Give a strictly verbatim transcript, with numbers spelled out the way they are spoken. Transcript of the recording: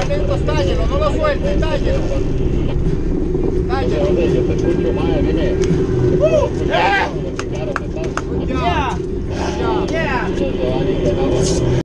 atentos, tállelo, no lo suelte, tállelo. Tállelo. Yo te escucho más, dime. Uh, yeah. Claro, me estás. Yeah. Yeah. Yeah.